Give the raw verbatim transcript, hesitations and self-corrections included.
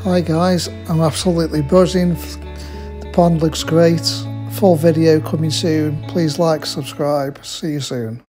Hi guys, I'm absolutely buzzing. The pond looks great. Full video coming soon. Please like, subscribe. See you soon.